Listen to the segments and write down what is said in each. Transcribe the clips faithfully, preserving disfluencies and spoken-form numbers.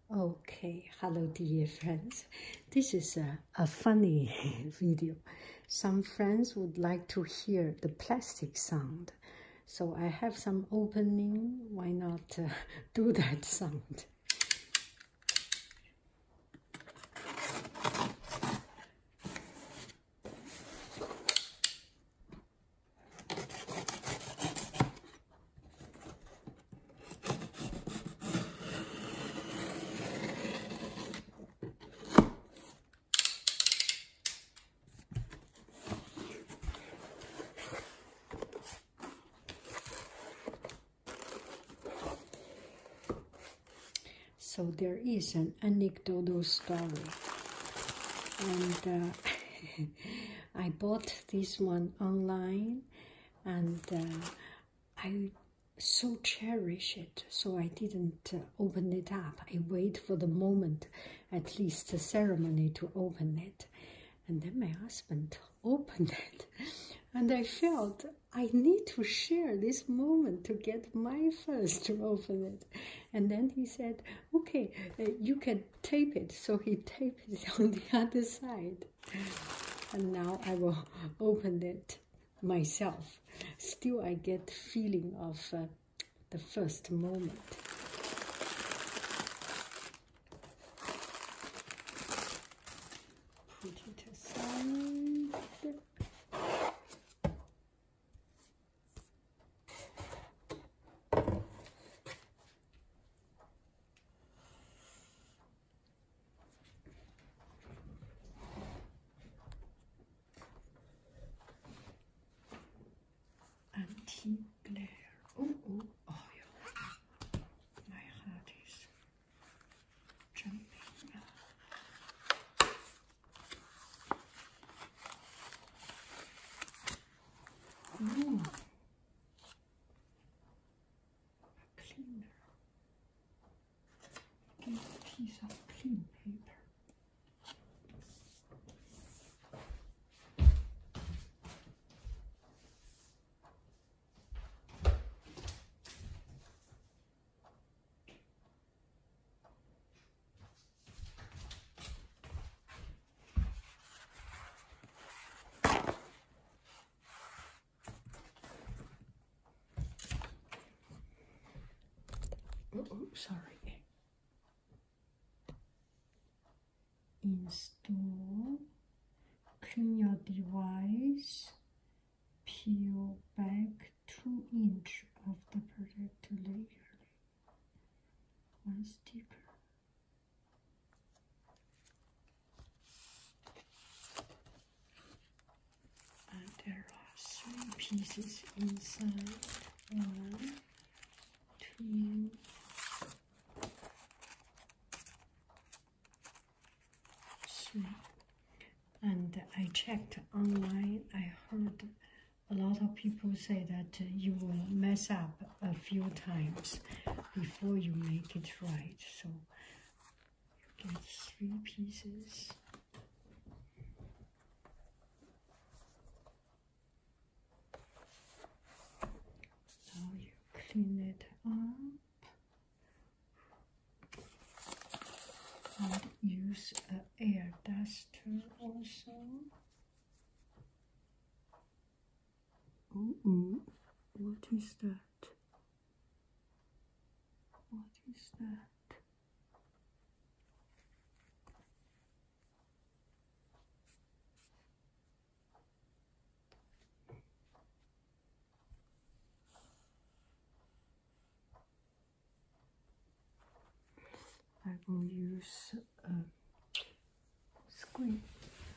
Okay, hello dear friends. This is a, a funny video. Some friends would like to hear the plastic sound. So I have some opening. Why not uh, do that sound? So there is an anecdotal story, and uh, I bought this one online, and uh, I so cherish it, so I didn't uh, open it up. I wait for the moment, at least the ceremony, to open it. And then my husband opened it, and I felt I need to share this moment to get my first to open it. And then he said, okay, uh, you can tape it. So he taped it on the other side. And now I will open it myself. Still, I get the feeling of uh, the first moment. Put it aside. Anti-glare. Oh, oh, oh, yeah. My heart is jumping. Oh, a cleaner. Get a piece of clean paper. Oh, oh, sorry. Install. Clean your device. Peel back two inch of the protector layer. One sticker. And there are three pieces inside. One, two, three. And I checked online. I heard a lot of people say that uh, you will mess up a few times before you make it right. So you get three pieces. Now you clean it up and use an air duster also. Oh, what is that? What is that? I will use a screen.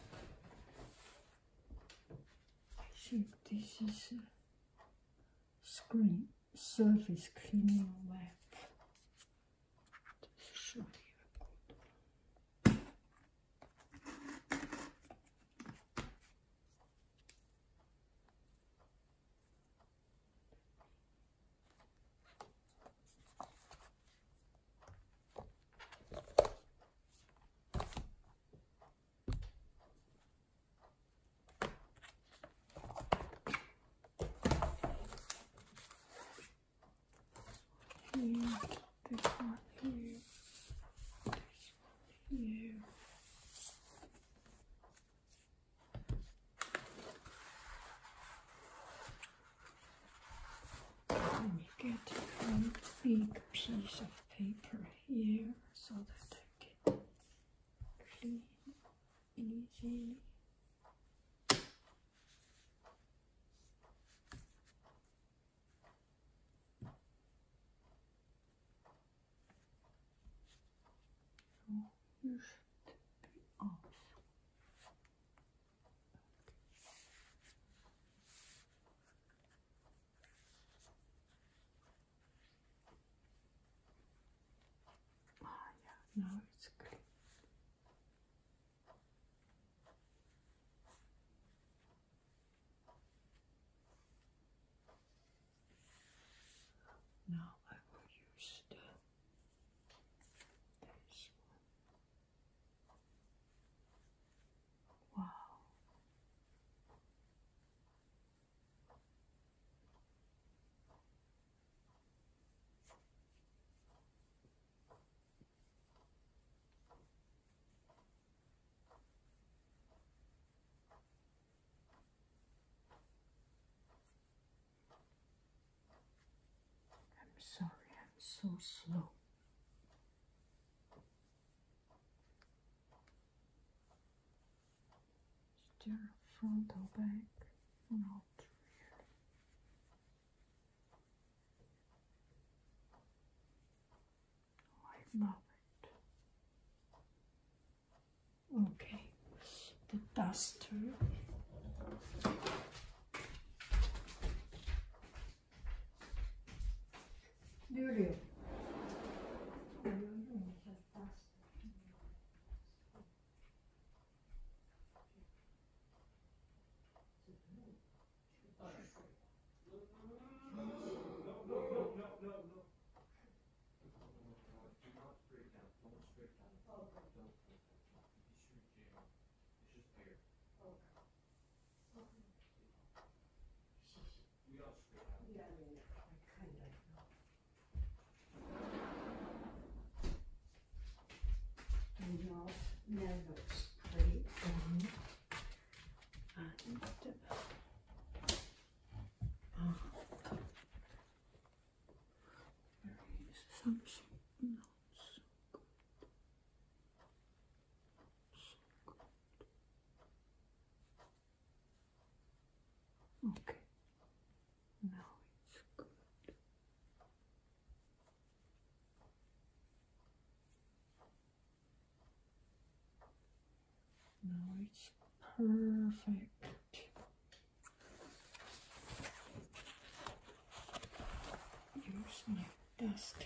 I think this is a screen surface cleaning wipe. This should be a good one. piece of paper here so that I can clean easily. So you should be off. Ah, yeah, now it's clean. Now I will use the this one. Wow. I'm sorry, I'm so slow. Is there a front or back? Not really. I love it. Okay, the duster. Lulu. Never spray on and uh, oh, there is something not so good. So good. Okay, now it's good. Now it's perfect. Use my duster.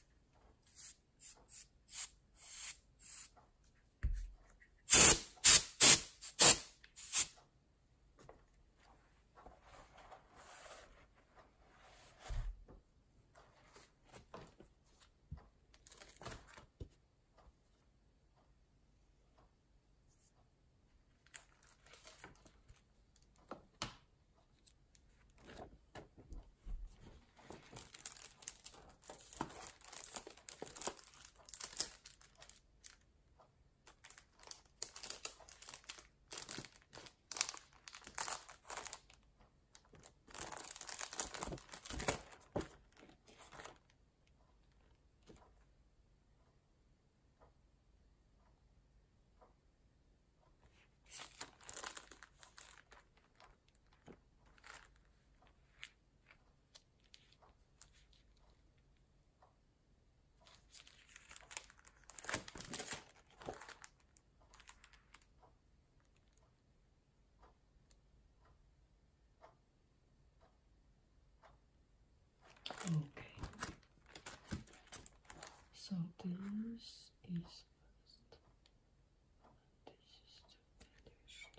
Okay, so this is first, this is the finished.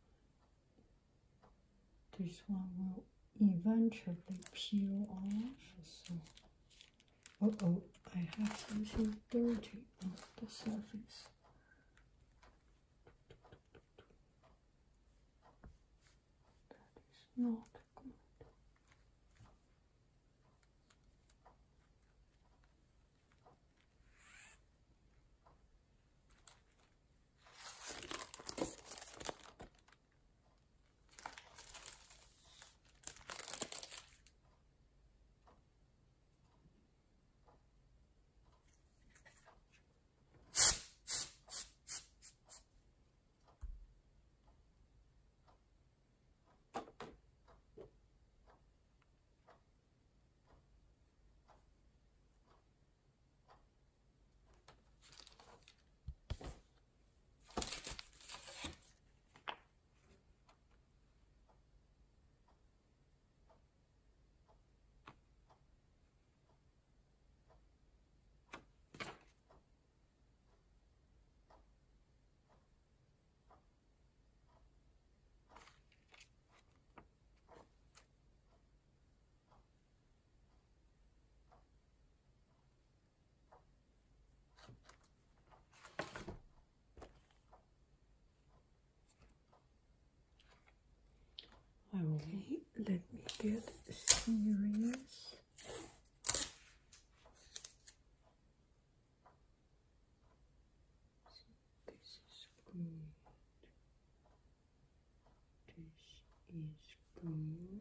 This one will eventually peel off, so, uh oh, I have something dirty on the surface. That is not good. Okay, let me get serious. This is good. This is good.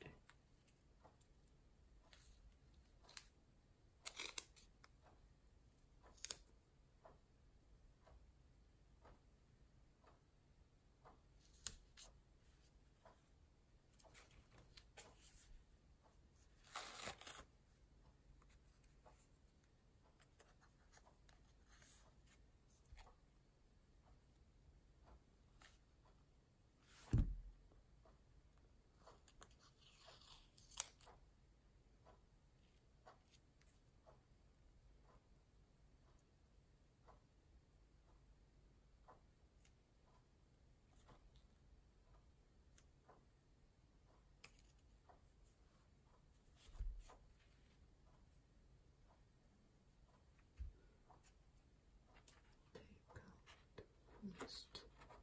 Next.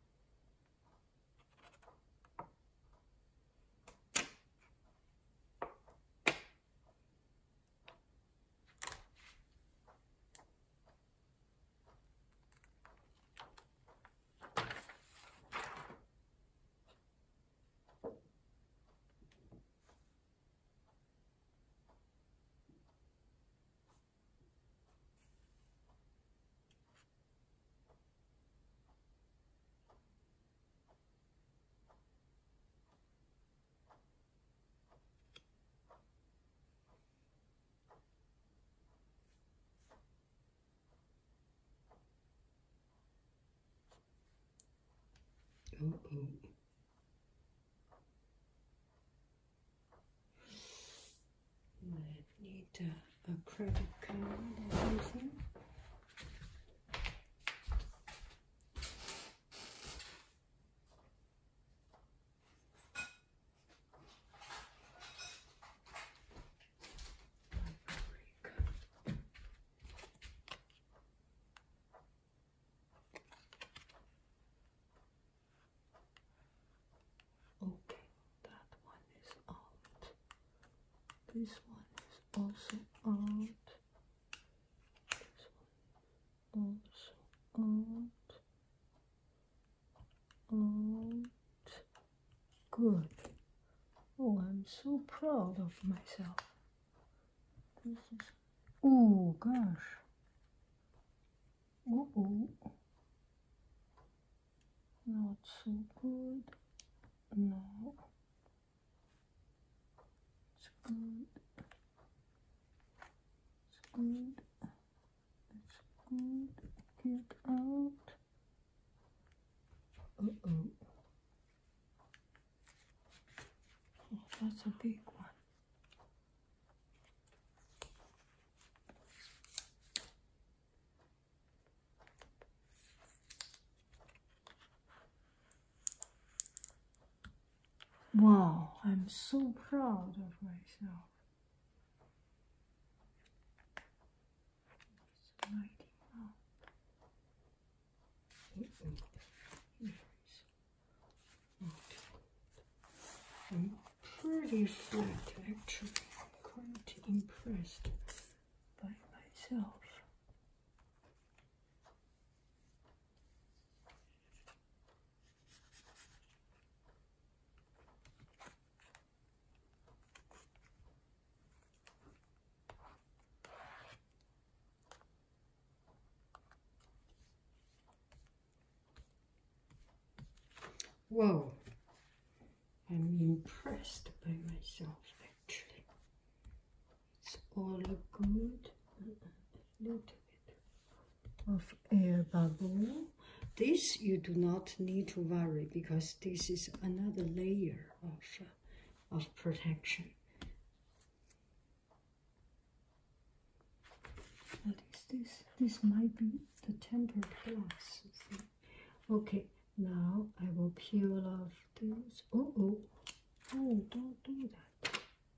Uh-oh. I need a, a credit card or something. Okay, that one is out. This one is also out. This one also out. Out. Good. Oh, I'm so proud of myself. This is. Oh gosh. Uh oh. Not so good. No. It's good. It's good. It's good. Get out. Uh-oh. Oh, that's a big one. Wow, I'm so proud of myself. It's lighting up. Uh-oh. I'm pretty flat, actually. Quite impressed by myself. Whoa, I'm impressed by myself actually. It's all good. A little bit of air bubble. This you do not need to worry because this is another layer of, uh, of protection. What is this? This might be the tempered glass. Okay. Now I will peel off this. Oh, oh, oh, don't do that.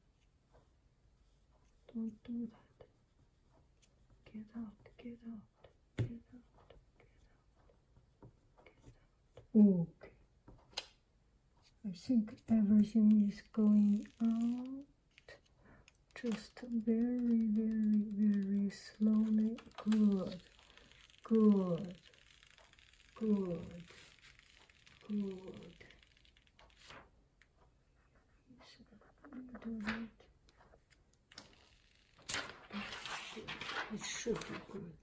Don't do that. Get out, get out, get out, get out, get out. Okay. I I think everything is going out. Just very, very, very slowly. Good, good, good, good. Do that. It should be good.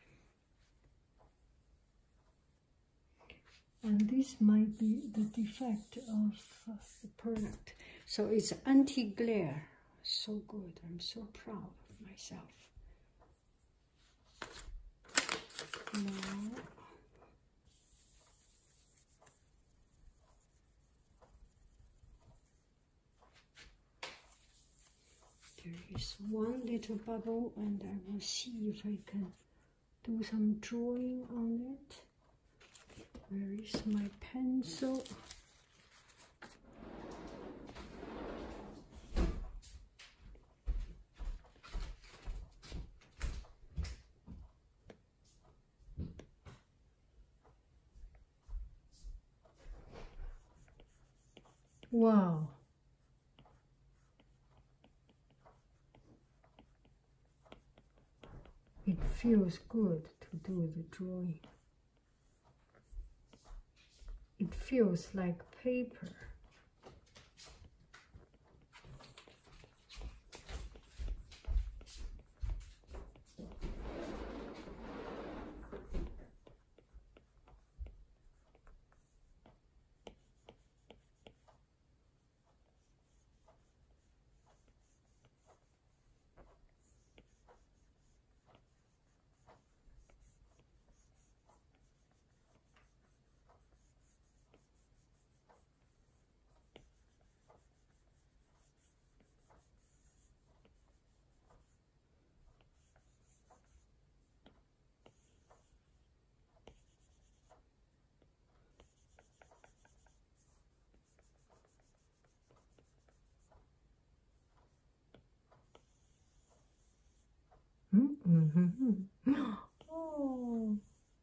And this might be the defect of uh, the product. So it's anti-glare. So good. I'm so proud of myself. Now, there is one little bubble, and I will see if I can do some drawing on it. Where is my pencil? Wow. It feels good to do the drawing. It feels like paper. Mm-hmm. Oh.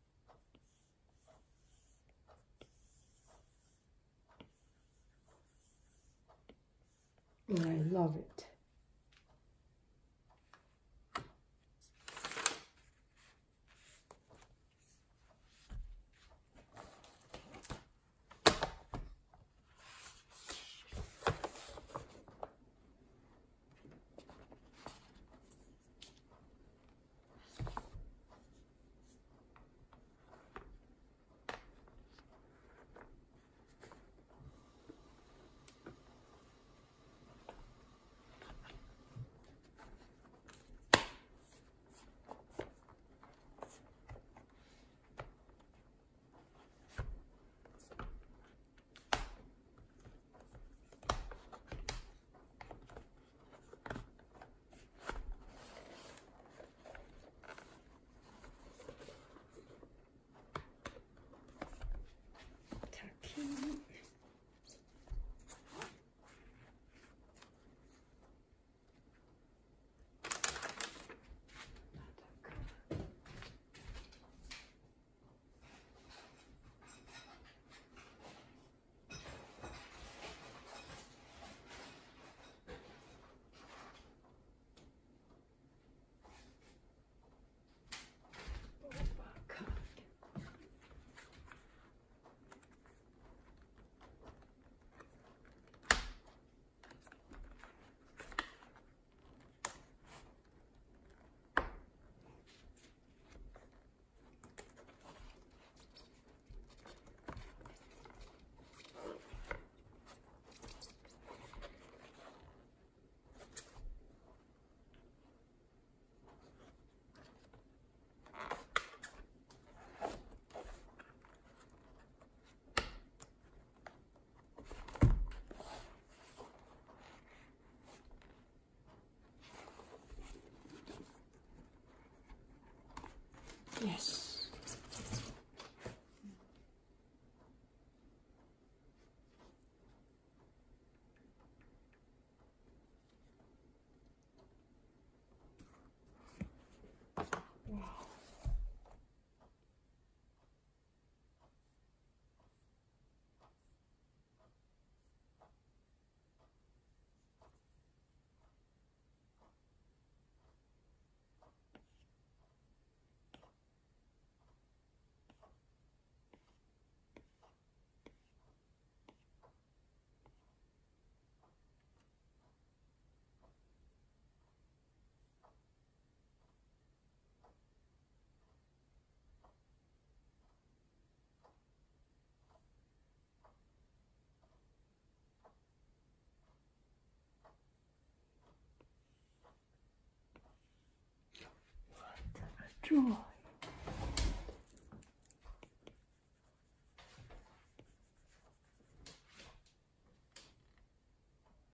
Oh, I love it. Yes. Wow. Draw.